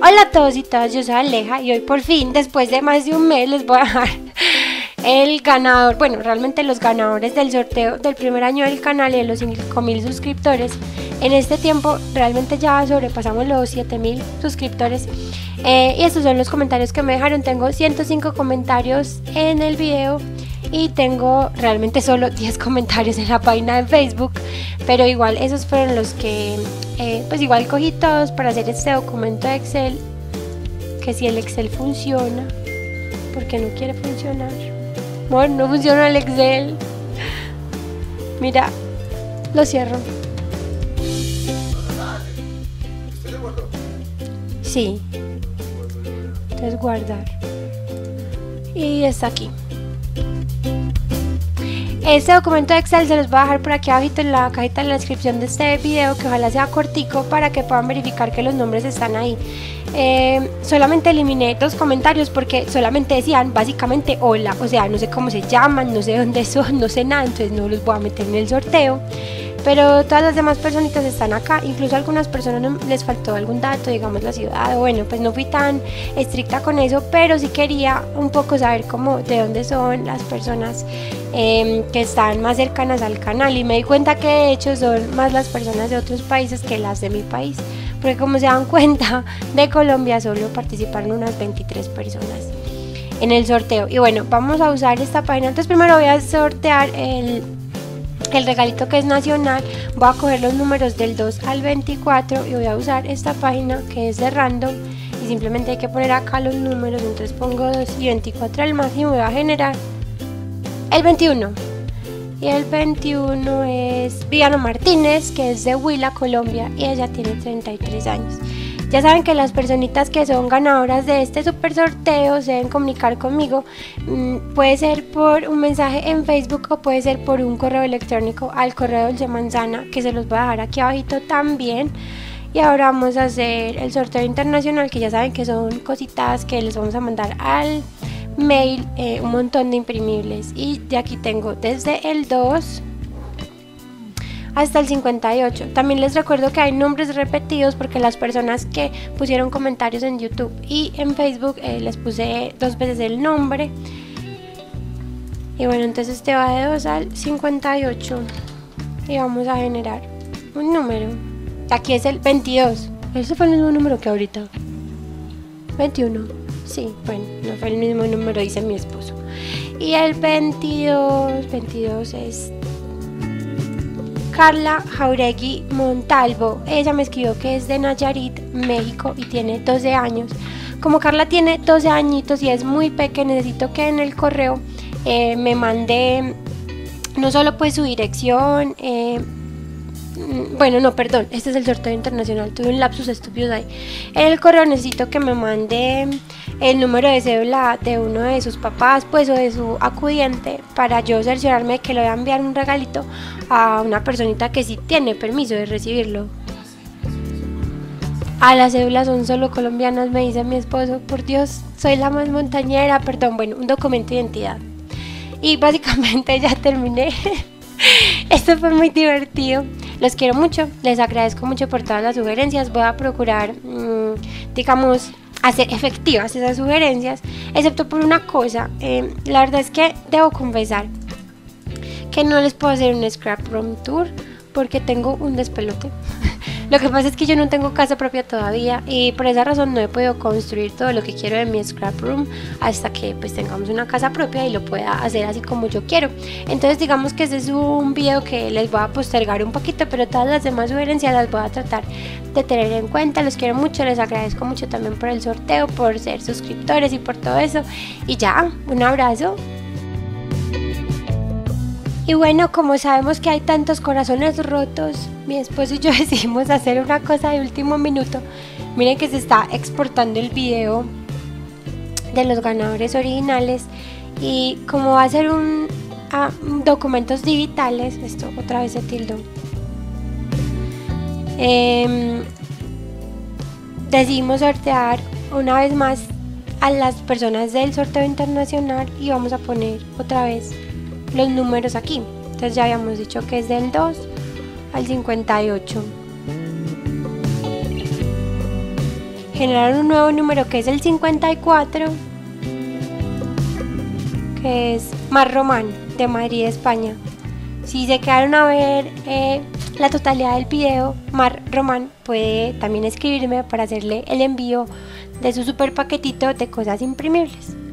Hola a todos y todas, yo soy Aleja y hoy por fin, después de más de un mes, les voy a dejar el ganador, bueno, realmente los ganadores del sorteo del primer año del canal y de los 5.000 suscriptores. En este tiempo realmente ya sobrepasamos los 7.000 suscriptores y estos son los comentarios que me dejaron. Tengo 105 comentarios en el video y tengo realmente solo 10 comentarios en la página de Facebook, pero igual esos fueron los que pues igual cogí todos para hacer este documento de Excel, que si el Excel funciona, porque no quiere funcionar. Bueno, no funciona el Excel. Mira, lo cierro. Sí, entonces guardar y está aquí. Este documento de Excel se los voy a dejar por aquí abajito en la cajita de la descripción de este video, que ojalá sea cortico para que puedan verificar que los nombres están ahí. Solamente eliminé 2 comentarios porque solamente decían básicamente hola, o sea, no sé cómo se llaman, no sé dónde son, no sé nada, entonces no los voy a meter en el sorteo. Pero todas las demás personitas están acá, incluso a algunas personas les faltó algún dato, digamos la ciudad. Bueno, pues no fui tan estricta con eso, pero sí quería un poco saber cómo, de dónde son las personas que están más cercanas al canal, y me di cuenta que de hecho son más las personas de otros países que las de mi país, porque como se dan cuenta, de Colombia solo participaron unas 23 personas en el sorteo. Y bueno, vamos a usar esta página. Entonces primero voy a sortear el regalito que es nacional. Voy a coger los números del 2 al 24 y voy a usar esta página que es de random, y simplemente hay que poner acá los números. Entonces pongo 2 y 24 al máximo y voy a generar el 21, y el 21 es Viviana Martínez, que es de Huila, Colombia, y ella tiene 33 años. Ya saben que las personitas que son ganadoras de este super sorteo se deben comunicar conmigo. Puede ser por un mensaje en Facebook o puede ser por un correo electrónico al correo Dulce Manzana, que se los voy a dejar aquí abajito también. Y ahora vamos a hacer el sorteo internacional, que ya saben que son cositas que les vamos a mandar al mail, un montón de imprimibles. Y de aquí tengo desde el 2 hasta el 58. También les recuerdo que hay nombres repetidos porque las personas que pusieron comentarios en YouTube y en Facebook les puse 2 veces el nombre. Y bueno, entonces este va de 2 al 58 y vamos a generar un número. Aquí es el 22. Ese fue el mismo número que ahorita. 21. Sí, bueno, no fue el mismo número, dice mi esposo. Y el 22 es Carla Jauregui Montalvo. Ella me escribió que es de Nayarit, México, y tiene 12 años. Como Carla tiene 12 añitos y es muy pequeña, necesito que en el correo me mande no solo pues su dirección, bueno, no, perdón, este es el sorteo internacional, tuve un lapsus estúpido ahí. En el correo necesito que me mande el número de cédula de uno de sus papás, pues, o de su acudiente, para yo cerciorarme de que le voy a enviar un regalito a una personita que sí tiene permiso de recibirlo. Las cédulas son solo colombianas, me dice mi esposo. Por Dios, soy la más montañera. Perdón, bueno, un documento de identidad. Y básicamente ya terminé. Esto fue muy divertido. Los quiero mucho, les agradezco mucho por todas las sugerencias. Voy a procurar, digamos, hacer efectivas esas sugerencias, excepto por una cosa. La verdad es que debo confesar que no les puedo hacer un scrap room tour porque tengo un despelote. Lo que pasa es que yo no tengo casa propia todavía y por esa razón no he podido construir todo lo que quiero de mi scrap room hasta que pues tengamos una casa propia y lo pueda hacer así como yo quiero. Entonces digamos que este es un video que les voy a postergar un poquito, pero todas las demás sugerencias las voy a tratar de tener en cuenta. Los quiero mucho, les agradezco mucho también por el sorteo, por ser suscriptores y por todo eso. Y ya, un abrazo. Y bueno, como sabemos que hay tantos corazones rotos, mi esposo y yo decidimos hacer una cosa de último minuto. Miren que se está exportando el video de los ganadores originales, y como va a ser documentos digitales, esto otra vez se tildó, decidimos sortear una vez más a las personas del sorteo internacional y vamos a poner otra vez los números aquí. Entonces ya habíamos dicho que es del 2 al 58. generaron un nuevo número que es el 54, que es Mar Román, de Madrid, España. Si se quedaron a ver la totalidad del video, Mar Román puede también escribirme para hacerle el envío de su super paquetito de cosas imprimibles.